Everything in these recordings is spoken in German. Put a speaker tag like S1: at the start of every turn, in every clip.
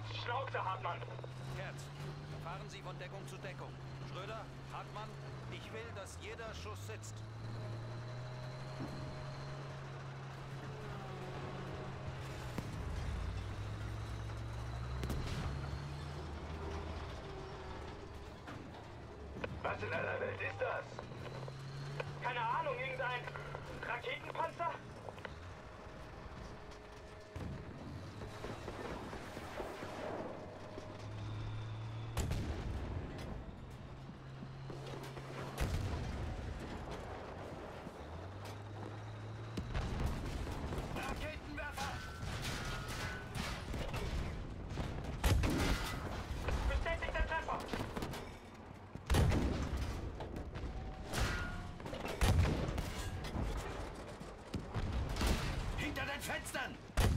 S1: Schnauze, Hartmann!
S2: Kerz, fahren Sie von Deckung zu Deckung. Schröder, Hartmann, ich will, dass jeder Schuss sitzt.
S1: Was in aller Welt ist das? Keine Ahnung, irgendein Raketenpanzer?
S2: Raketenwerfer!
S1: Bestätigter Treffer!
S2: Hinter den Fenstern!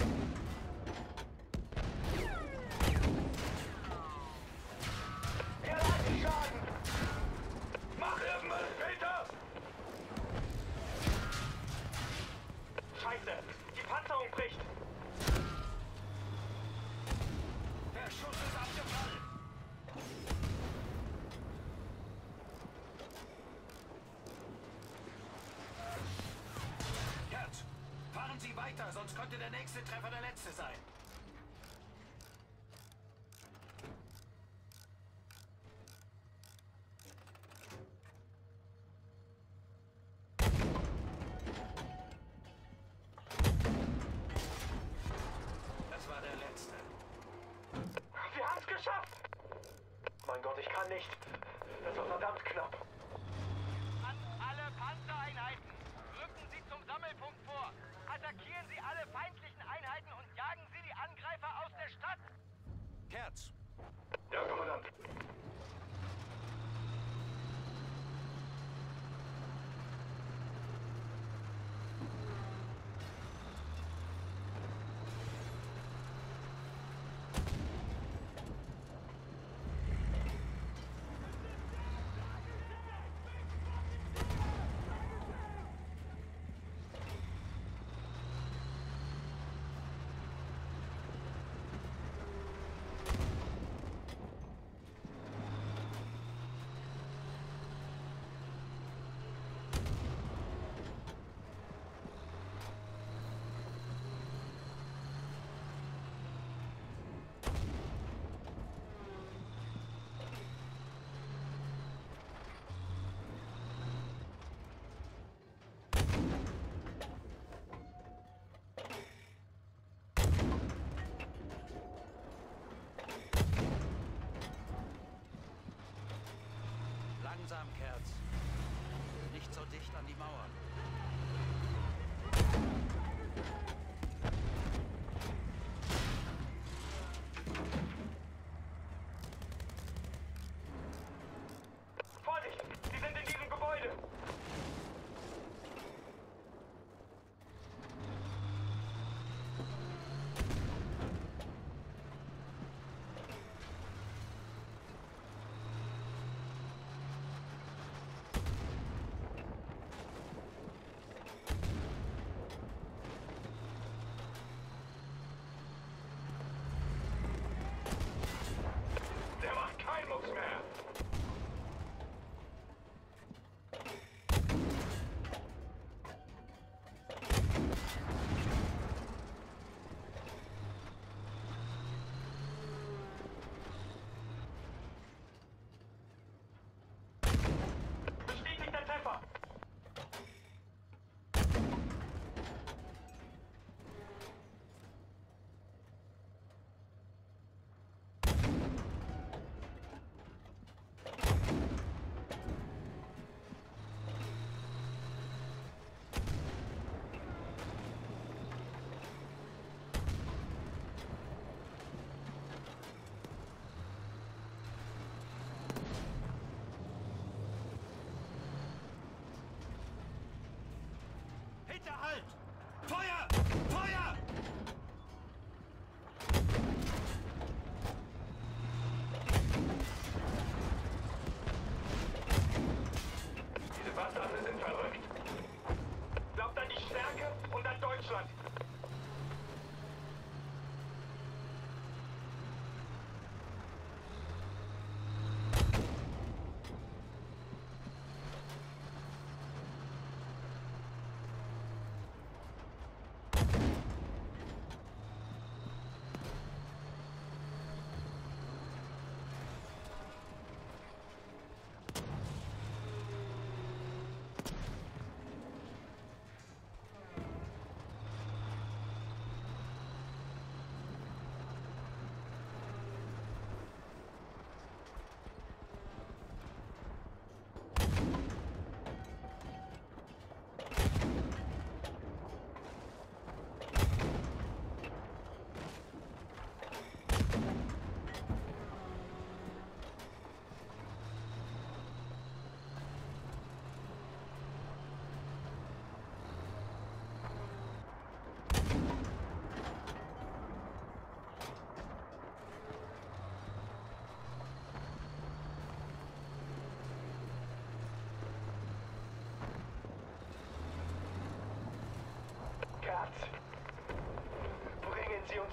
S1: Er hat den Schaden! Mach irgendwas, Peter! Scheiße! Die Panzerung bricht!
S2: Der Schuss ist abgefallen! Kerz, fahren Sie weiter, sonst könnte der nächste Treffer der letzte sein. Das war der letzte.
S1: Wir haben's geschafft! Mein Gott, ich kann nicht. Das war verdammt knapp.
S3: An alle Panzereinheiten! Rücken Sie zum Sammelpunkt vor! Attackieren Sie alle feindlichen Einheiten und jagen Sie die Angreifer aus der Stadt!
S2: Kerz,
S1: Ja, Kommandant.
S2: langsam, Kerz. Nicht so dicht an die Mauer.
S1: Vorsicht! Sie sind in diesem Gebäude!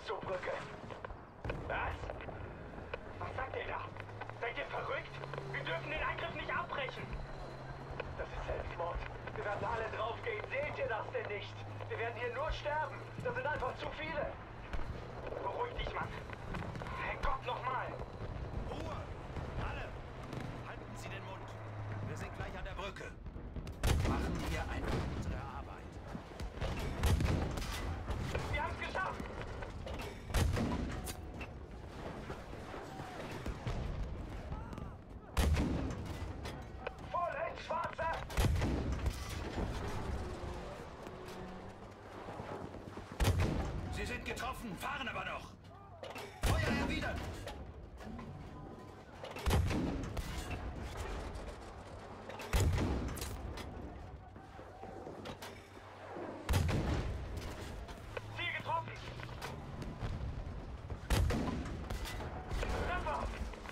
S1: zur Brücke. Was? Was sagt ihr da? Seid ihr verrückt? Wir dürfen den Angriff nicht abbrechen. Das ist Selbstmord. Wir werden alle draufgehen. Seht ihr das denn nicht? Wir werden hier nur sterben. Das sind einfach zu viele. Beruhig dich, Mann. Herrgott, nochmal.
S2: Ruhe! Alle! Halten Sie den Mund. Wir sind gleich an der Brücke. Machen wir einfach unsere Arbeit.
S1: Wir haben es geschafft. Vollends, Schwarzer!
S2: Sie sind getroffen, fahren aber noch. Feuer erwidern!
S1: Ziel getroffen! Treffer!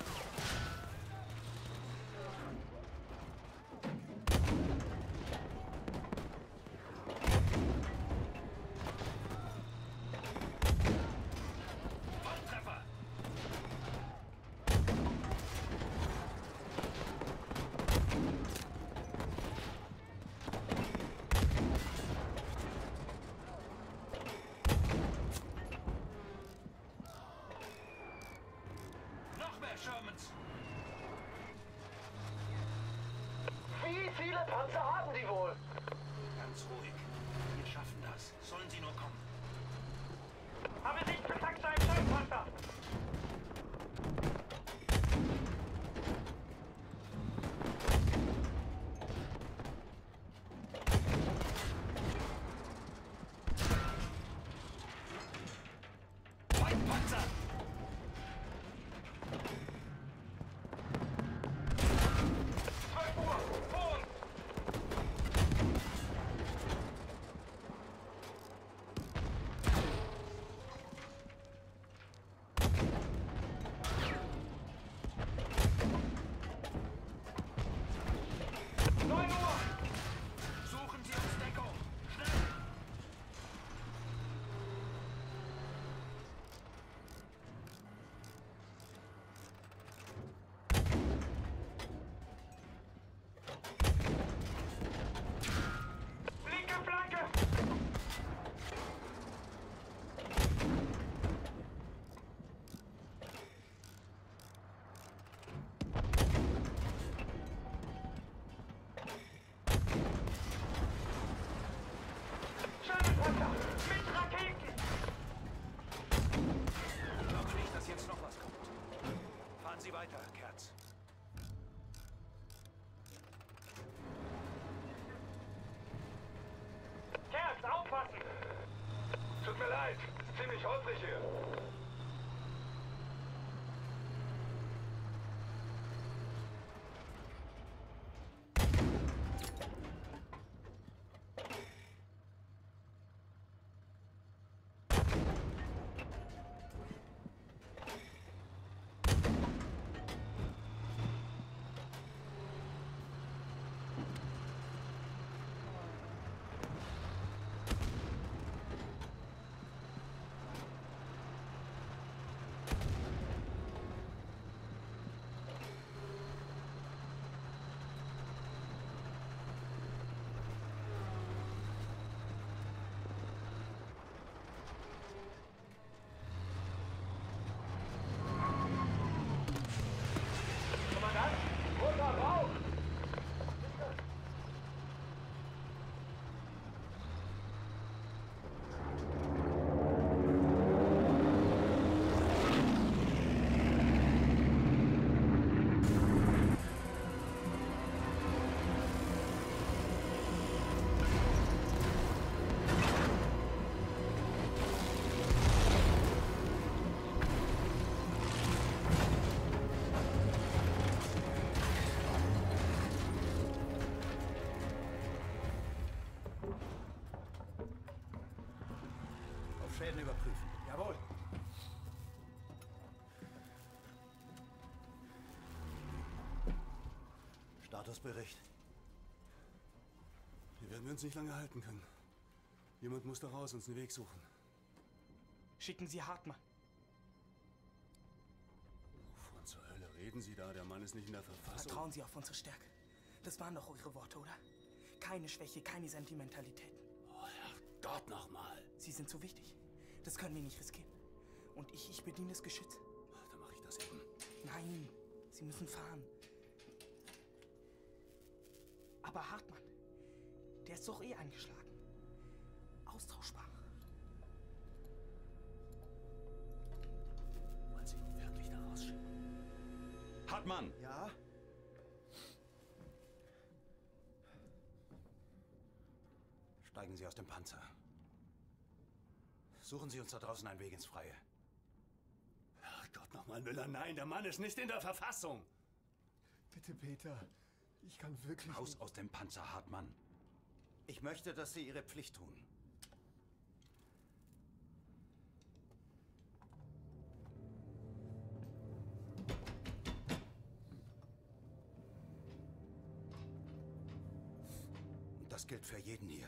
S2: Volltreffer! Noch mehr Shermans!
S1: Wie viele Panzer haben die wohl?
S2: Ganz ruhig. Wir schaffen das. Sollen Sie nur kommen.
S1: Habe Sicht für Taxa im Scheinpanzer!
S2: Feindpanzer!
S1: 12 Uhr! Vor uns!
S2: Suchen Sie uns Deckung! Schnell!
S1: Linke Flanke! Scheinpanzer! Mit Raketen!
S2: Ich glaube nicht, dass jetzt noch was kommt. Fahren Sie weiter, Kerz.
S1: Kerz, aufpassen! Tut mir leid, ist ziemlich holprig hier. Kommandant, roter Rauch!
S2: Auf Schäden überprüfen.
S1: Jawohl.
S4: Statusbericht. Hier werden wir uns nicht lange halten können. Jemand muss da raus uns einen Weg suchen. Schicken Sie Hartmann.
S5: Wovon zur Hölle reden Sie da? Der Mann ist nicht in der Verfassung.
S4: Vertrauen Sie auf unsere Stärke. Das waren doch eure Worte, oder? Keine Schwäche, keine Sentimentalitäten.
S5: Oh, Herrgott, nochmal.
S4: Sie sind so wichtig. Das können wir nicht riskieren. Und ich bediene das Geschütz.
S5: Dann mache ich das eben.
S4: Nein, Sie müssen fahren. Aber Hartmann, der ist doch eh angeschlagen. Austauschbar.
S5: Wollen Sie ihn wirklich da rausschicken?
S2: Hartmann!
S6: Ja?
S2: Steigen Sie aus dem Panzer. Suchen Sie uns da draußen einen Weg ins Freie.
S5: Herrgott, nochmal, Müller, nein, der Mann ist nicht in der Verfassung.
S6: Bitte, Peter. Ich kann wirklich
S2: Raus
S6: nicht.
S2: aus dem Panzer, Hartmann.
S7: Ich möchte, dass Sie Ihre Pflicht tun.
S2: Und das gilt für jeden hier.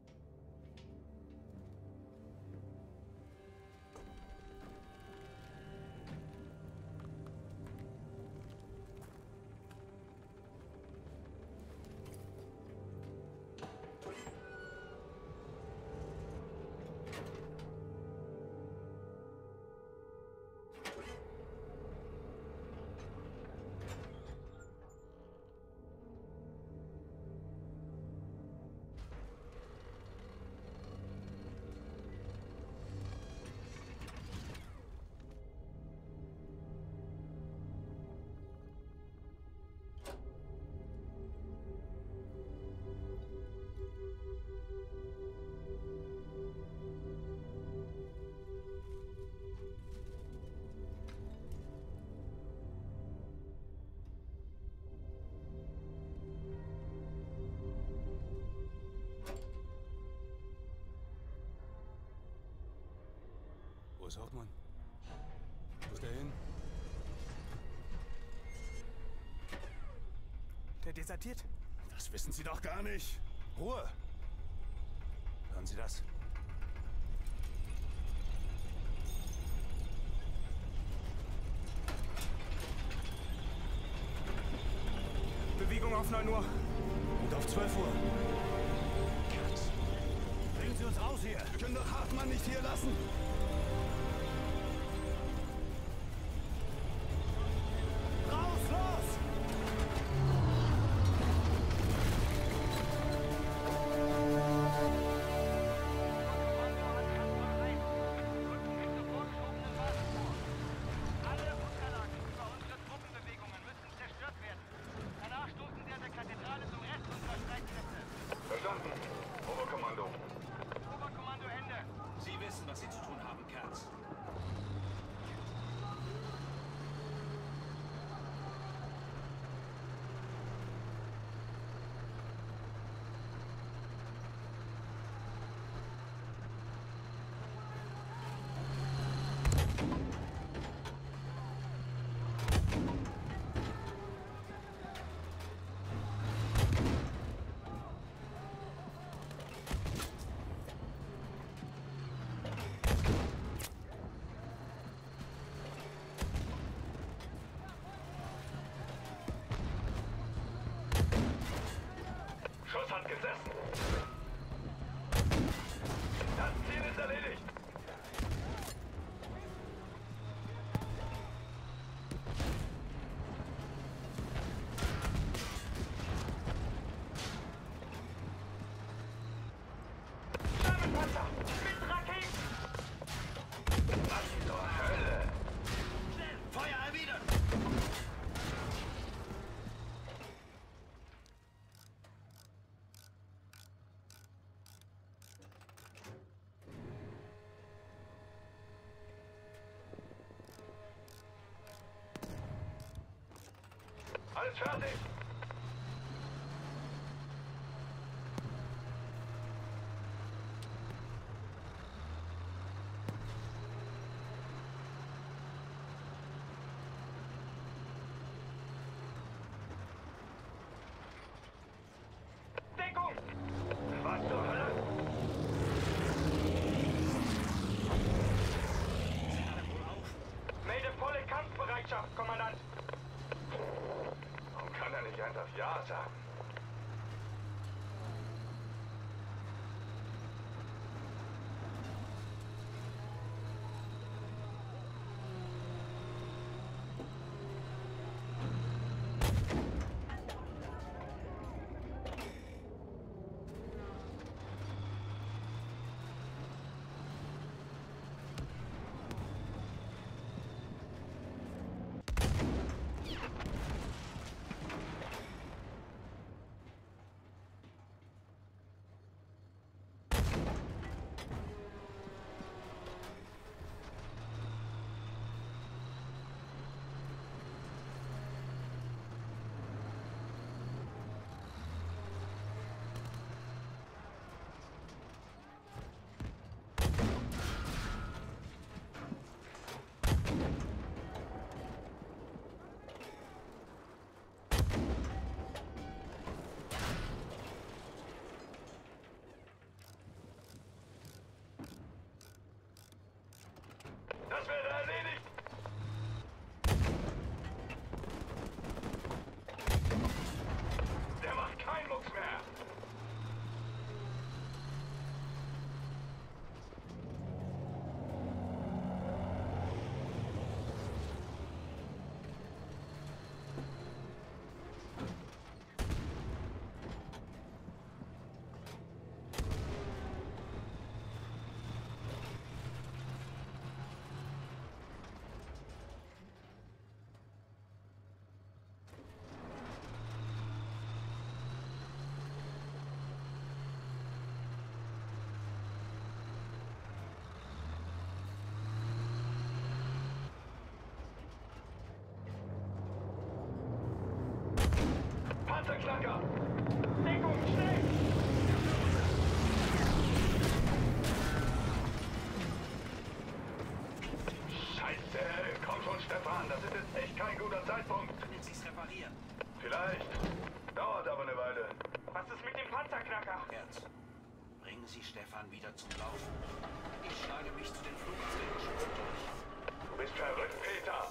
S5: Wo ist Hauptmann? Wo ist der hin?
S4: Der desertiert.
S5: Das wissen Sie doch gar nicht. Ruhe!
S2: Hören Sie das?
S4: Bewegung auf 9 Uhr.
S5: Und auf 12 Uhr. Bringen Sie uns raus hier! Wir können doch Hartmann nicht hier lassen! Raus, los!
S3: Alle Unterlagen über unsere Truppenbewegungen müssen zerstört werden. Danach stoßen Sie an der Kathedrale zum Rest unserer Streitkräfte.
S1: Verstanden. Oberkommando.
S3: Oberkommando Ende.
S2: Sie wissen, was Sie zu tun haben, Kerz.
S1: Schuss hat gesessen. Das Ziel ist erledigt. Stabelpanzer mit Raketen. Was zur Hölle?
S2: Feuer erwidern!
S1: Alles fertig. Deckung! Was zur Hölle? kann das Ja sagen. Das wäre erledigt! Der macht keinen Mucks mehr! Panzerknacker! Deckung, schnell! Scheiße! Komm schon, Stefan, das ist jetzt echt kein guter Zeitpunkt.
S2: Können Sie es reparieren?
S1: Vielleicht. Dauert aber eine Weile. Was ist mit dem Panzerknacker?
S2: Herz, bringen Sie Stefan wieder zum Laufen. Ich schlage mich zu den Flugzeuggeschützen durch.
S1: Du bist verrückt, Peter!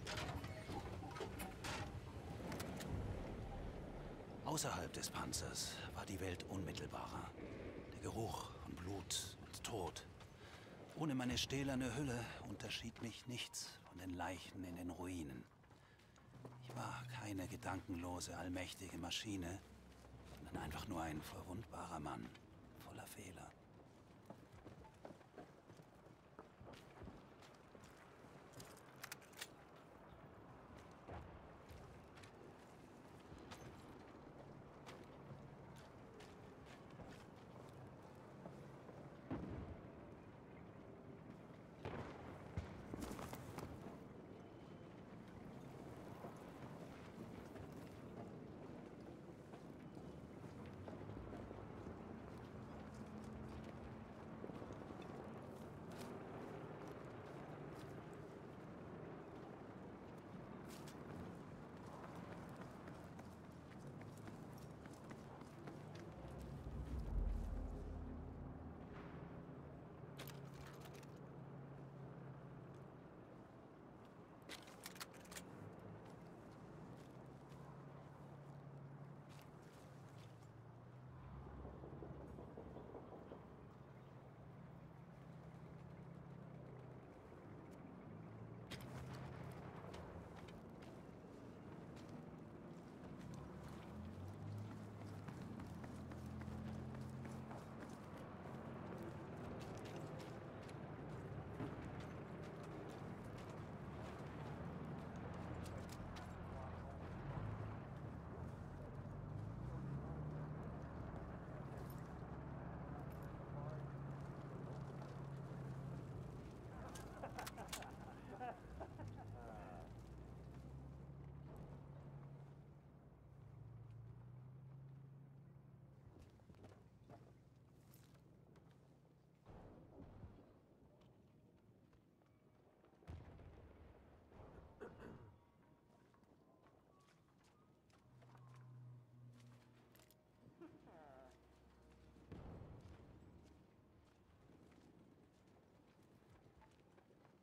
S2: Außerhalb des Panzers war die Welt unmittelbarer. Der Geruch von Blut und Tod. Ohne meine stählerne Hülle unterschied mich nichts von den Leichen in den Ruinen. Ich war keine gedankenlose, allmächtige Maschine, sondern einfach nur ein verwundbarer Mann voller Fehler.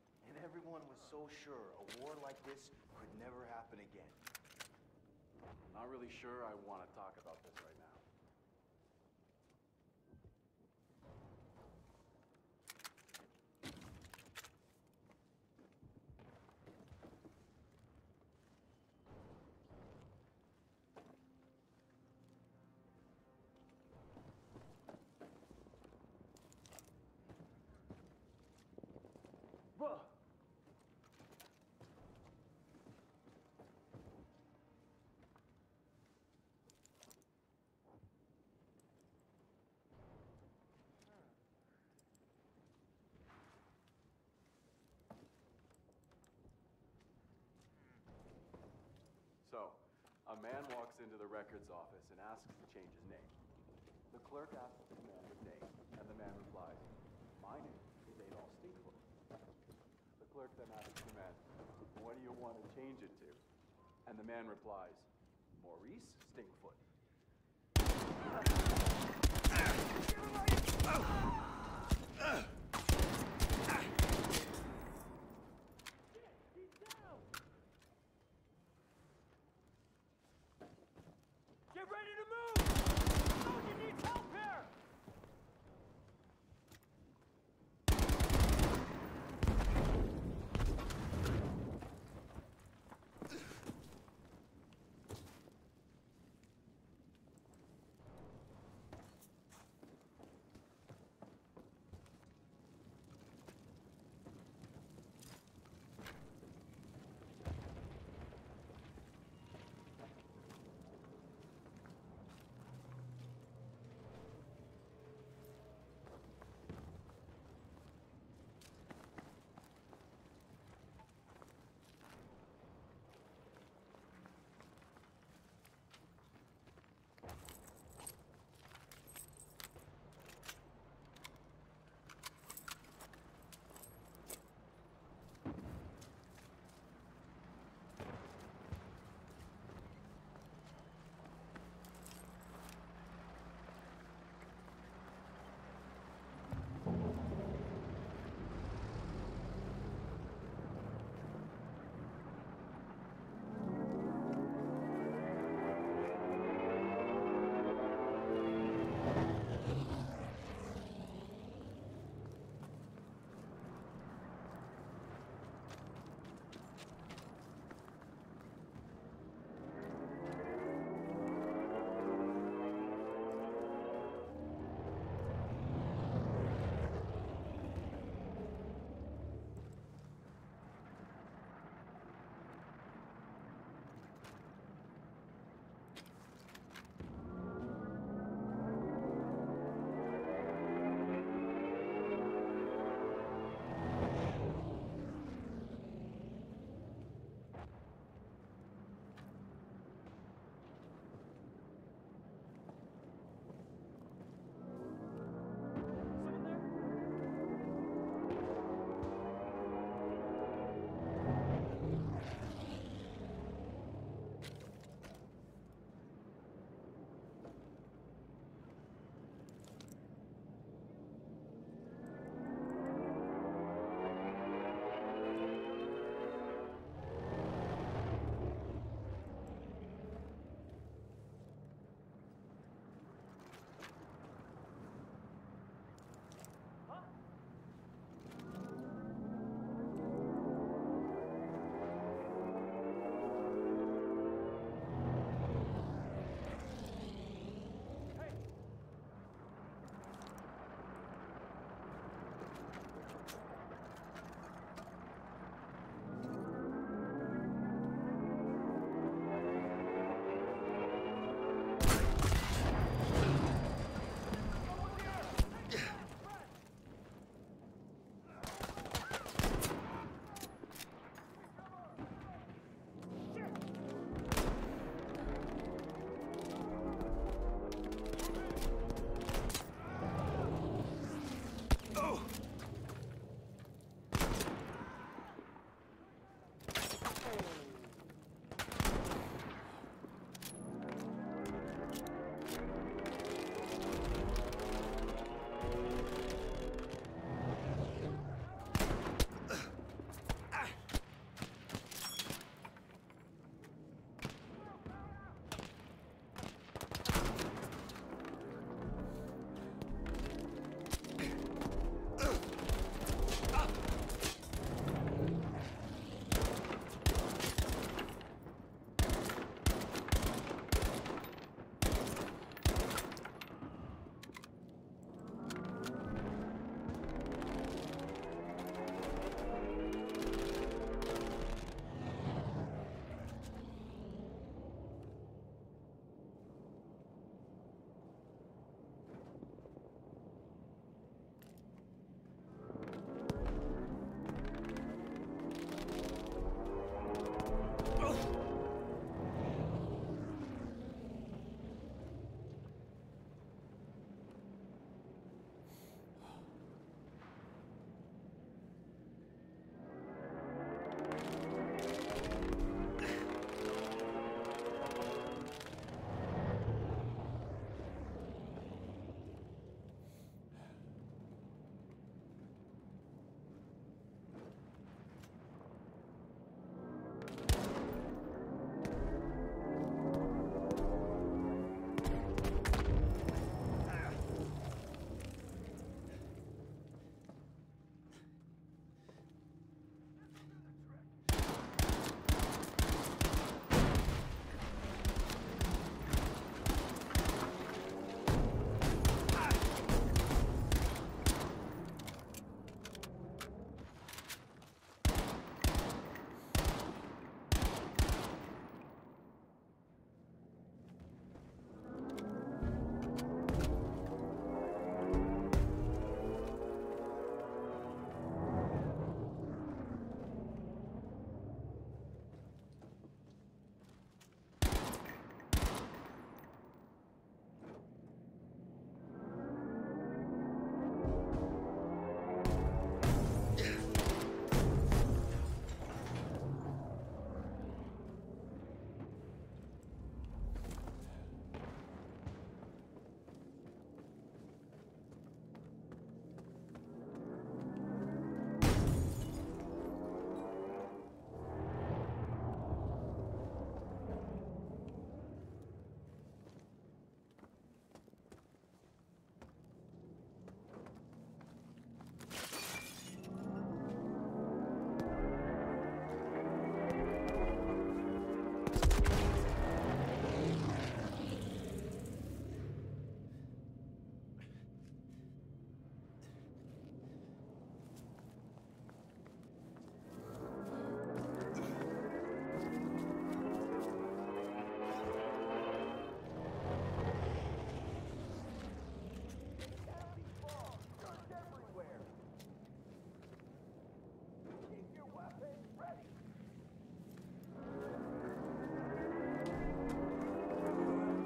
S8: Everyone was so sure a war like this could never happen again. Not really sure I want to talk about this right now. So, a man walks into the records office and asks to change his name. The clerk asks the man his name, and the man replies, "My name is Adolf Stinkfoot." The clerk then asks the man, "What do you want to change it to?" And the man replies, "Maurice Stinkfoot."
S3: Get ready to move! Soldier needs help here!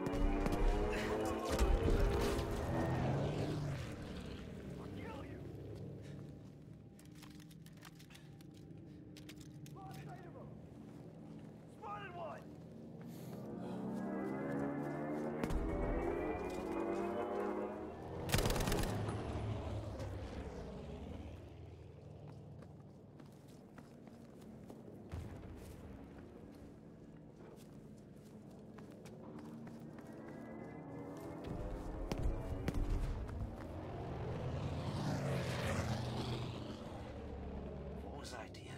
S2: Wo seid ihr?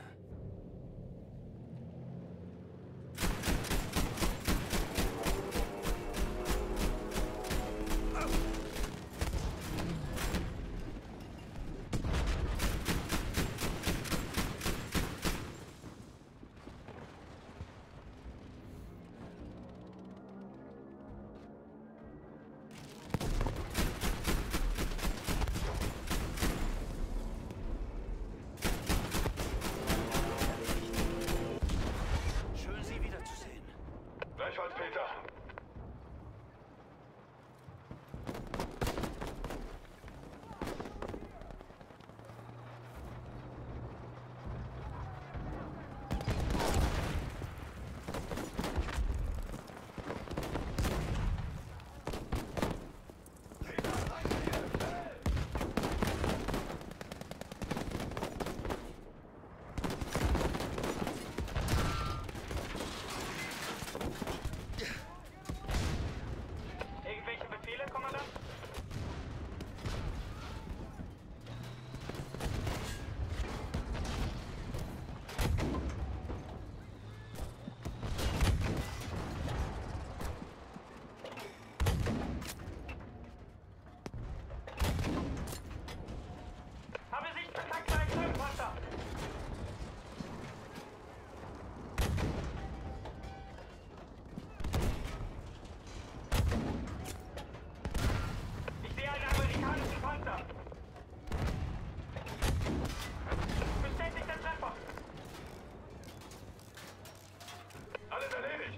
S2: Schön, Sie wiederzusehen.
S1: Gleichfalls, Peter. Irgendwelche Befehle, Kommandant? Habe Sicht für Taktlein, Panzer! Ich sehe einen amerikanischen Panzer. Bestätigter Treffer. Alles erledigt.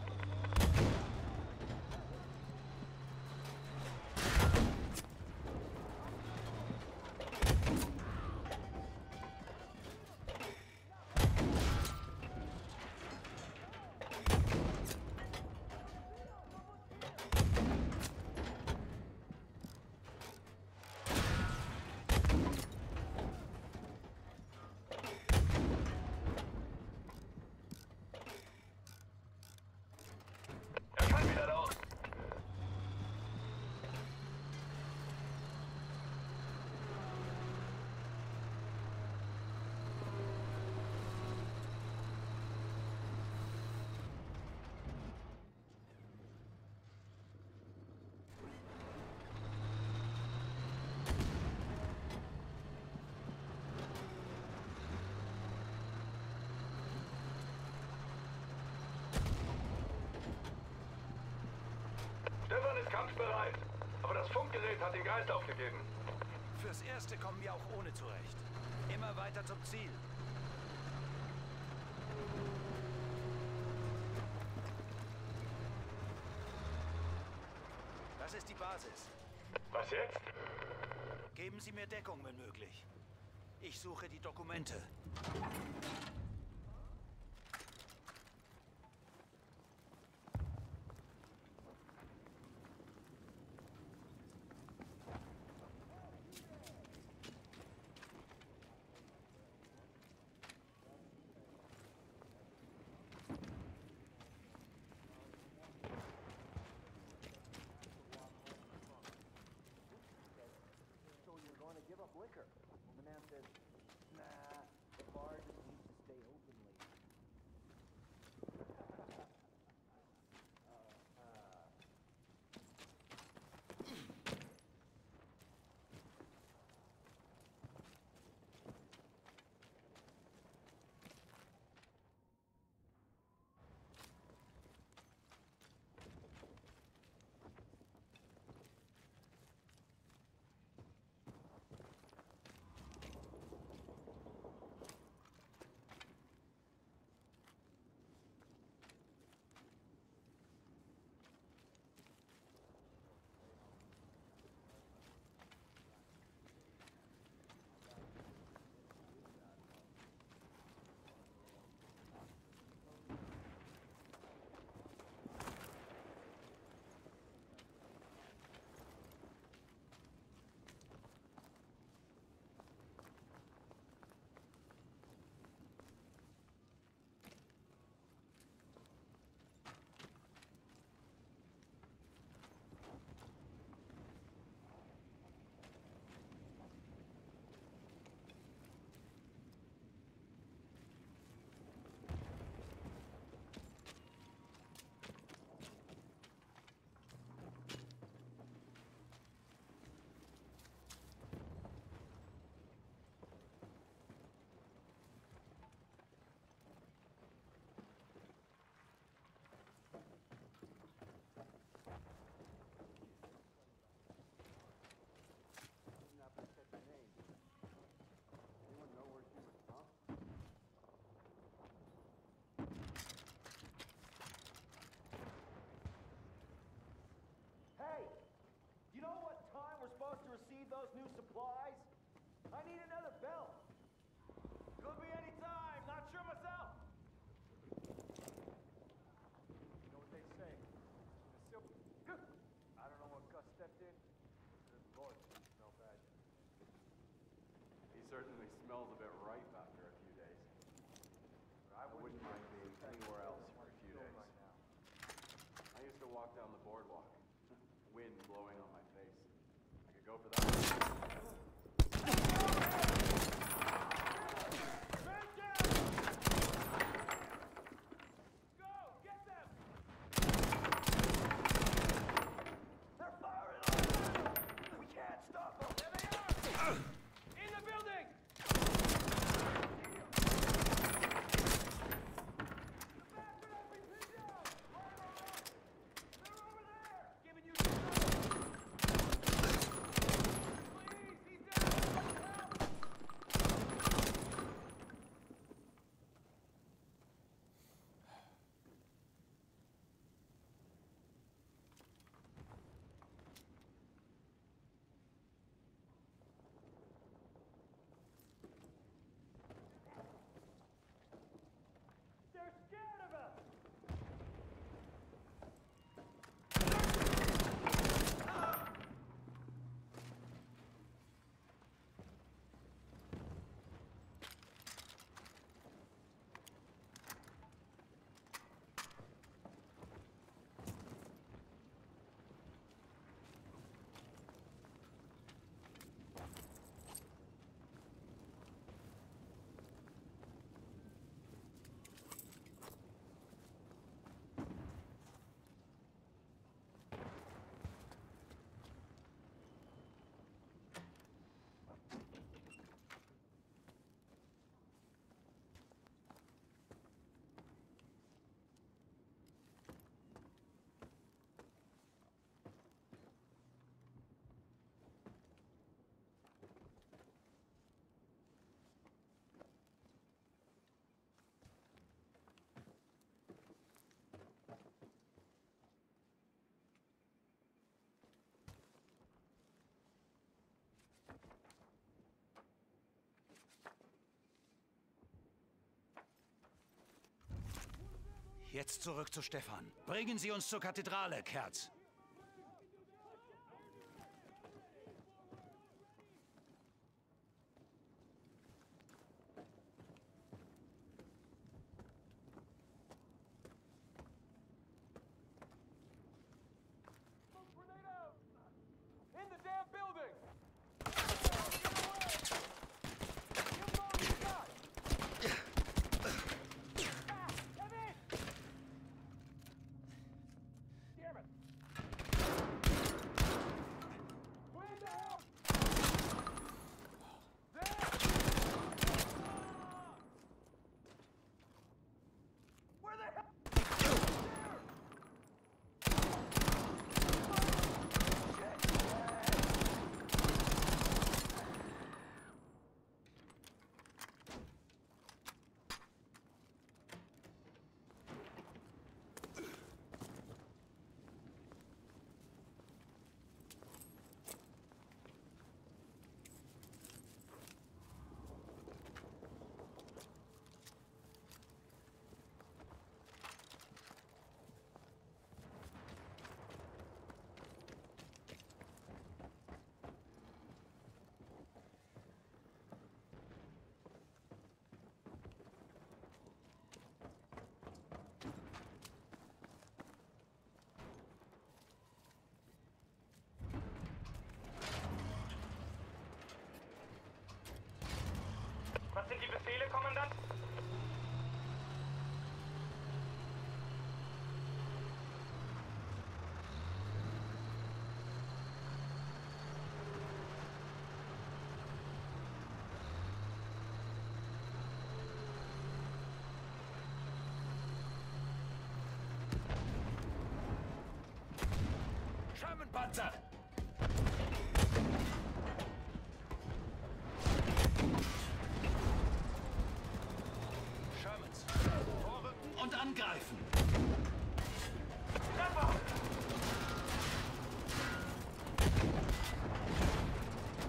S1: Er kann wieder los. Stefan ist kampfbereit, aber das Funkgerät hat den Geist aufgegeben.
S2: Fürs Erste kommen wir auch ohne zurecht. Immer weiter zum Ziel. Das ist die Basis.
S1: Was jetzt?
S2: Geben Sie mir Deckung, wenn möglich. Ich suche die Dokumente.
S8: So you're going to give up liquor? And the man says, nah, the bar just needs to stay
S3: need those new supplies? I need another belt. Could be any time, not sure myself. You know what they say? I don't know what Gus stepped in. Good Lord, does he smell bad yet.
S8: He certainly smells a bit ripe after a few days. But I wouldn't mind being anywhere else for a few days.
S3: Right now.
S8: I used to walk down the boardwalk. Wind blowing on my face. I could go for that.
S2: Jetzt zurück zu Stefan. Bringen Sie uns zur Kathedrale, Kerz.
S3: In the damn building!
S1: Was sind die Befehle, Kommandant?
S2: Sherman-Panzer! Shermans! Vorrücken und angreifen!
S1: Treffer!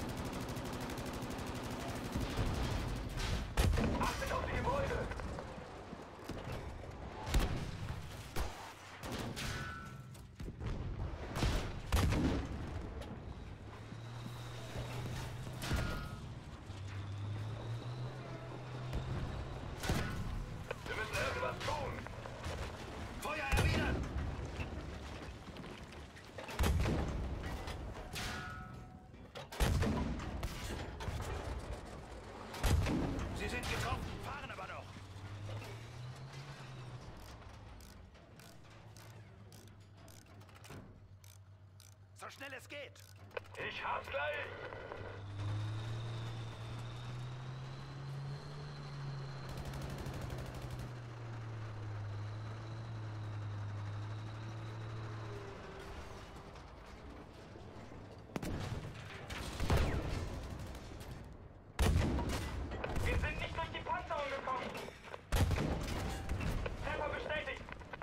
S2: so schnell es geht.
S1: Ich hab's gleich. Wir sind nicht durch die Panzerung gekommen. Treffer bestätigt.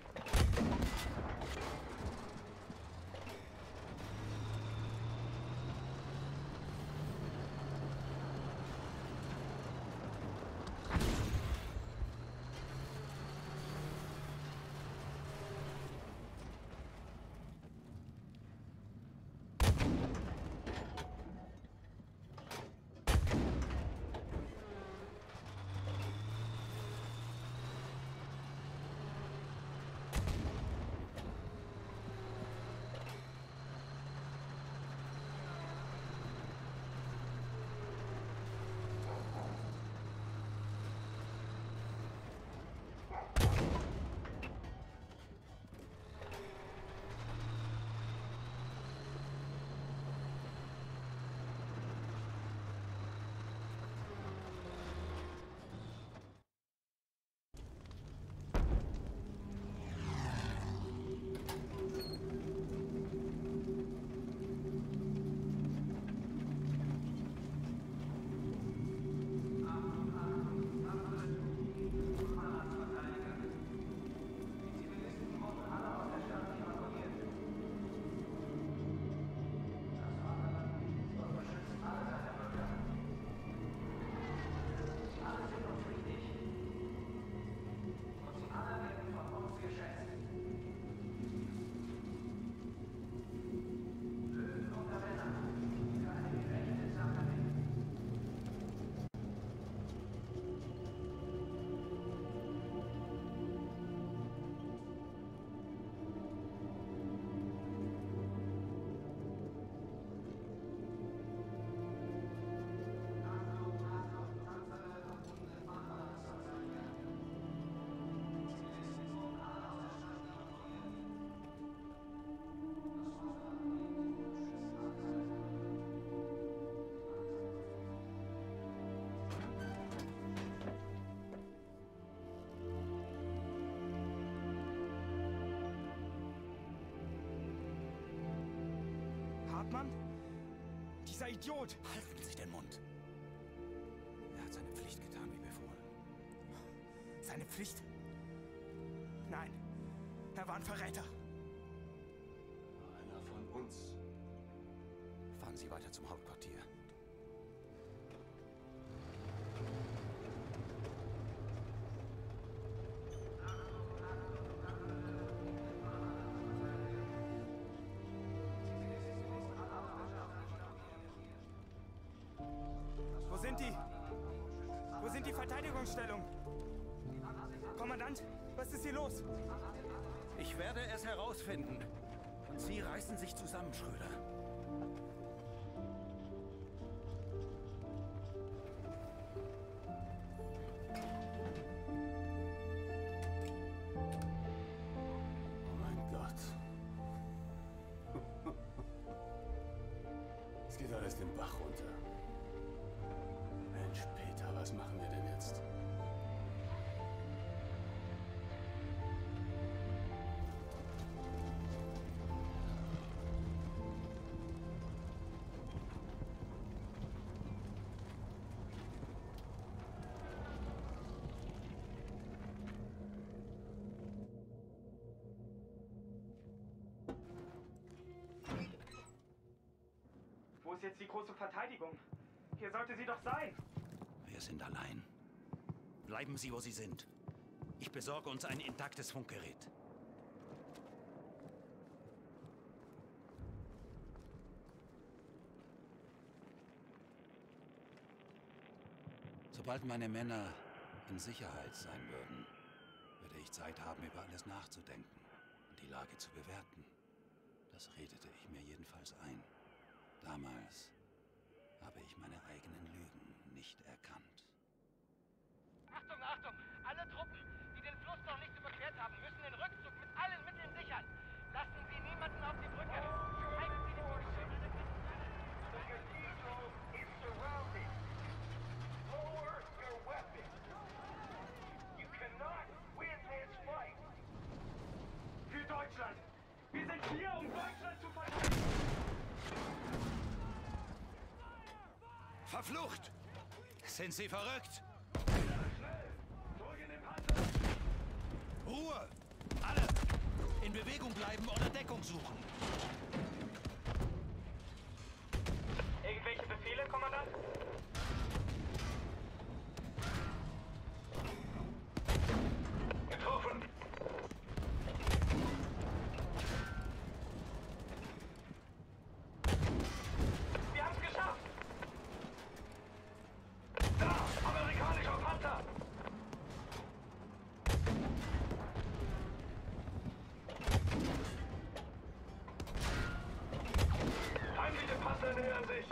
S4: Hartmann? Dieser Idiot!
S2: Halten Sie den Mund. Er hat seine Pflicht getan, wie befohlen.
S4: Seine Pflicht? Nein, er war ein Verräter.
S5: Einer von uns.
S2: Fahren Sie weiter zum Hauptquartier.
S4: Wo sind die? Wo sind die Verteidigungsstellungen? Kommandant, was ist hier los?
S2: Ich werde es herausfinden. Und Sie reißen sich zusammen, Schröder.
S5: Oh mein Gott. Es geht alles den Bach runter. Mensch, Peter, was machen wir denn jetzt?
S4: Wo ist jetzt die große Verteidigung? Hier sollte sie doch sein.
S2: Wir sind allein. Bleiben Sie, wo Sie sind. Ich besorge uns ein intaktes Funkgerät. Sobald meine Männer in Sicherheit sein würden, würde ich Zeit haben, über alles nachzudenken und die Lage zu bewerten. Das redete ich mir jedenfalls ein. Damals habe ich meine eigenen Lügen nicht erkannt.
S3: Achtung, Achtung! Alle Truppen, die den Fluss noch nicht überquert haben, müssen den Rückzug mit allen Mitteln sichern. Lassen Sie niemanden auf die Brücke. Halten Sie die
S2: Flucht! Sind Sie verrückt? Ruhe! Alle! In Bewegung bleiben oder Deckung suchen!
S4: Irgendwelche Befehle, Kommandant?
S1: Getroffen!
S4: Wir haben es geschafft!
S1: Da! Amerikanischer Panzer! Feindliche Panzer nähern sich!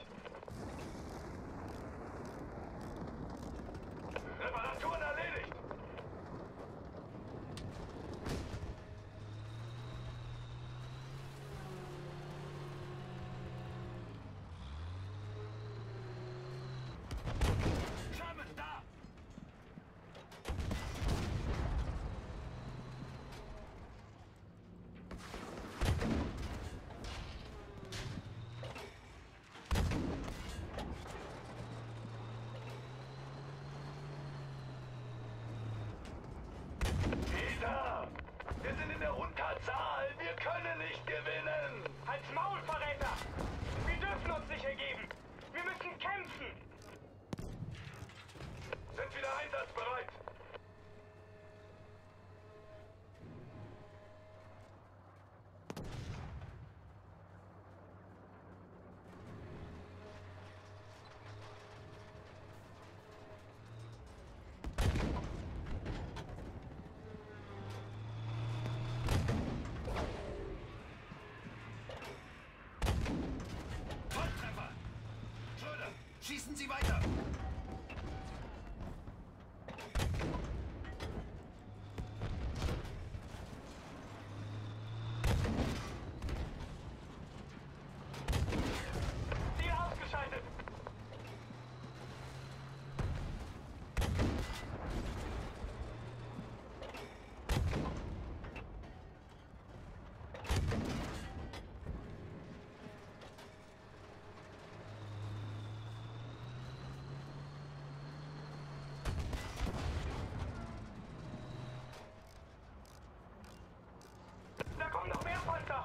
S1: Reparaturen erledigt!
S2: Sherman, da!
S1: Peter! Wir sind in der Unterzahl! Wir können nicht gewinnen!
S4: Halt's Maul, Verräter! Wir dürfen uns nicht ergeben! Wir müssen kämpfen!
S1: Sind wieder einsatzbereit!
S2: Volltreffer! Schröder, schießen Sie weiter!
S4: Ziel ausgeschaltet! Da kommen noch mehr Panzer!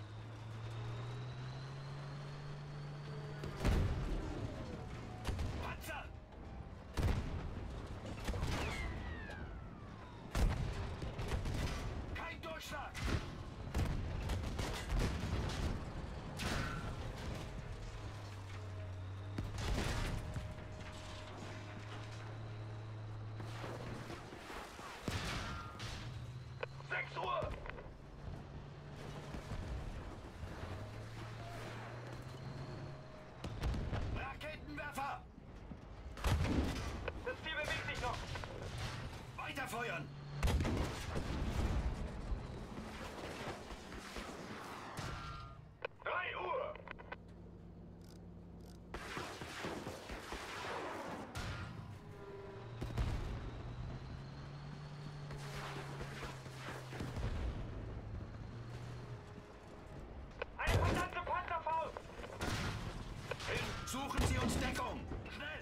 S2: Panzer! Kein Durchschlag!
S1: Sechs Uhr!
S2: Raketenwerfer!
S4: Das Ziel bewegt sich noch!
S2: Weiterfeuern!
S1: Drei Uhr!
S4: Eine verdammte Panzerfaust!
S2: Suchen Sie uns Deckung! Schnell!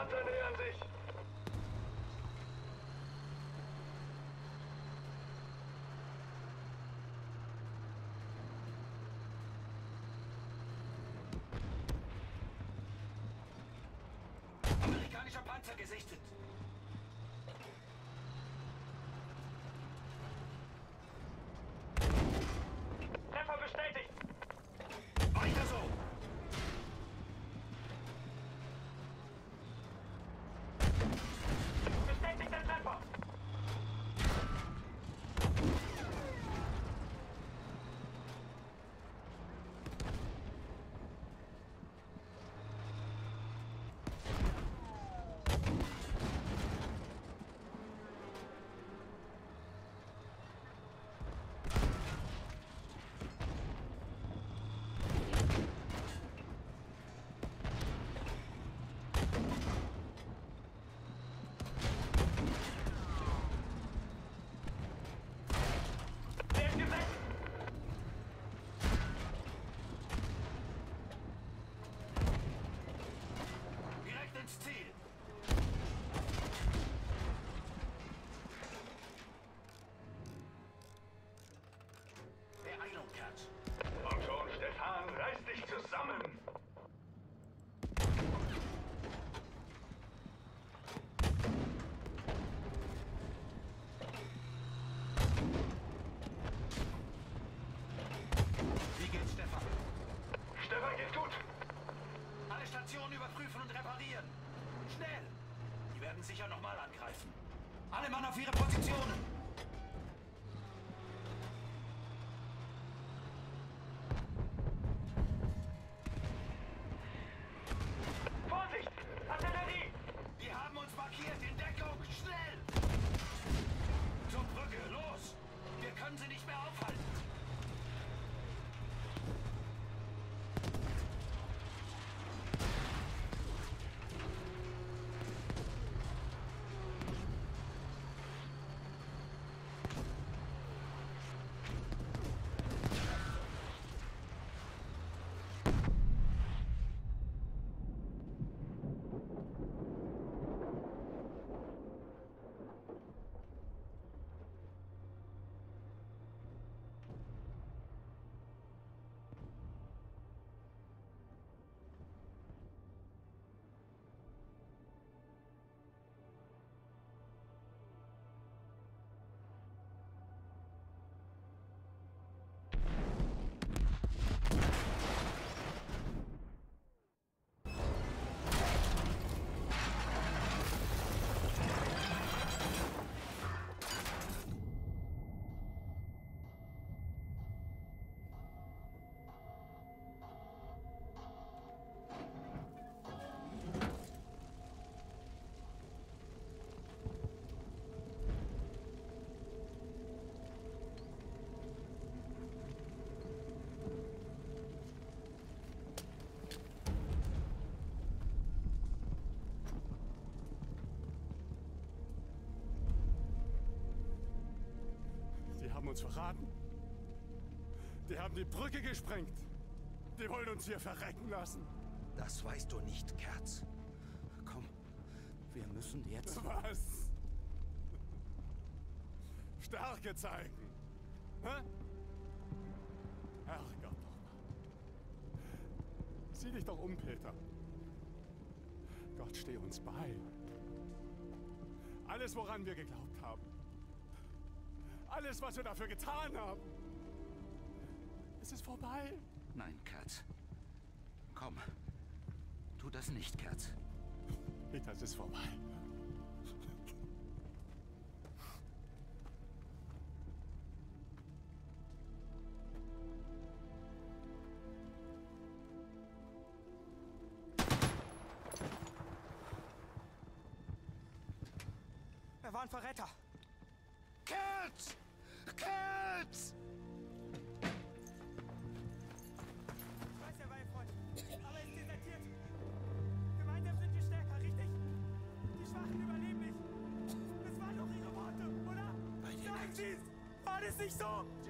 S1: Panzer nähern sich!
S2: Amerikanischer Panzer gesichtet.
S1: Treffer bestätigt!
S2: Weiter so!
S1: Bestätigter Treffer! Der ist gesetzt!
S2: Direkt ins Ziel. Beeilung, Kerz.
S1: Komm schon, Stefan, reiß dich zusammen!
S2: Wie geht's, Stefan?
S1: Stefan, geht gut!
S2: Alle Stationen überprüfen und reparieren. Schnell! Die werden sicher nochmal angreifen. Alle Mann auf ihre Positionen!
S1: Vorsicht! Artillerie!
S2: Die haben uns markiert! In Deckung! Schnell! Zur Brücke! Los! Wir können sie nicht mehr aufhalten!
S5: Die haben uns verraten. Die haben die Brücke gesprengt. Die wollen uns hier verrecken lassen.
S7: Das weißt du nicht, Kerz. Komm, wir müssen jetzt...
S5: Was? Stärke zeigen. Hä? Herrgott doch mal. Sieh dich doch um, Peter. Gott steh uns bei. Alles, woran wir geglaubt haben. Alles, was wir dafür getan haben. Es ist vorbei.
S2: Nein, Kerz. Komm. Tu das nicht, Kerz.
S5: Peter, es ist vorbei.
S4: Er war ein Verräter.
S2: Kerz! Kerz!
S4: Ich weiß, er war ihr Freund. Aber er ist desertiert. Gemeinsam sind wir stärker, richtig? Die Schwachen überleben nicht. Das waren doch ihre Worte, oder? Sagen Sie es! War das nicht so?